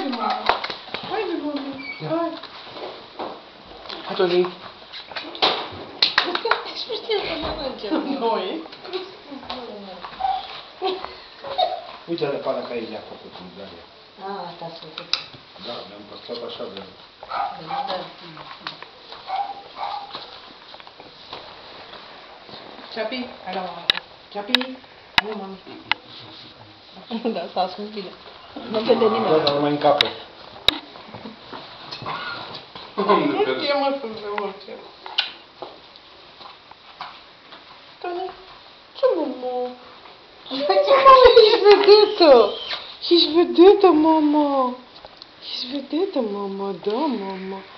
Haide, mami. Hai. Hai, Toni. Nu știu să mănânce noi. Uite-le pe alea că aici le-a făcut în Daria. Asta a făcut. Da, le-am păstrat așa de... Ceapi, hai la mama. Ceapi. Nu, mami. Da, s-a ascuns bine. Nu vede nimeni. Da, dar nu mai încape. Nu știe, mă, să se urce. Toni, ce mama? Ești vedetă! Ești vedetă, mama! Ești vedetă, mama, da, mama.